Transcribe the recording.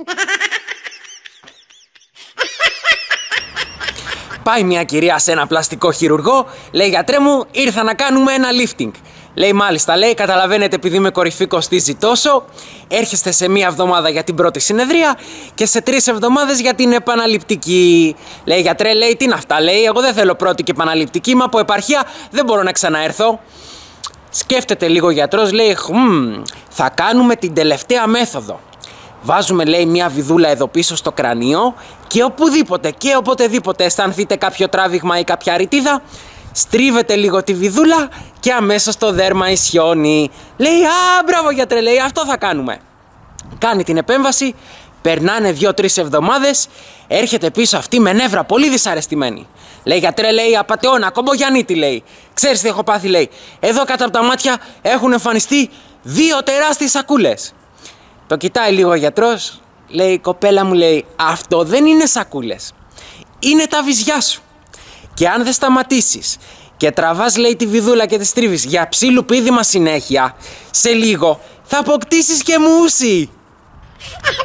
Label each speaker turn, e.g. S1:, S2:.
S1: Πάει μια κυρία σε ένα πλαστικό χειρουργό, λέει: γιατρέ μου, ήρθα να κάνουμε ένα lifting. Λέει: μάλιστα, λέει, καταλαβαίνετε, επειδή με κορυφή κοστίζει τόσο, έρχεστε σε μία εβδομάδα για την πρώτη συνεδρία και σε 3 εβδομάδες για την επαναληπτική. Λέει: γιατρέ, λέει, τι είναι αυτά, λέει, εγώ δεν θέλω πρώτη και επαναληπτική, μα από επαρχία δεν μπορώ να ξαναέρθω. Σκέφτεται λίγο ο γιατρός, λέει: θα κάνουμε την τελευταία μέθοδο. Βάζουμε, λέει, μια βιδούλα εδώ πίσω στο κρανίο και οπουδήποτε και οποτεδήποτε αισθανθείτε κάποιο τράβηγμα ή κάποια ρητίδα, στρίβετε λίγο τη βιδούλα και αμέσως το δέρμα ισιώνει. Λέει: α, μπράβο γιατρέ, λέει, αυτό θα κάνουμε. Κάνει την επέμβαση, περνάνε 2-3 εβδομάδες, έρχεται πίσω αυτή με νεύρα, πολύ δυσαρεστημένη. Λέει: γιατρέ, λέει, απατεώνα, κομπογιανίτη, λέει. Ξέρεις τι έχω πάθει, λέει. Εδώ κάτω από τα μάτια έχουν εμφανιστεί 2 τεράστιες σακούλες. Το κοιτάει λίγο ο γιατρός, λέει: κοπέλα μου, λέει, αυτό δεν είναι σακούλες. Είναι τα βυζιά σου. Και αν δεν σταματήσεις και τραβάς, λέει, τη βιδούλα και τη στρίβεις για ψήλου πήδημα συνέχεια, σε λίγο θα αποκτήσεις και μουσι.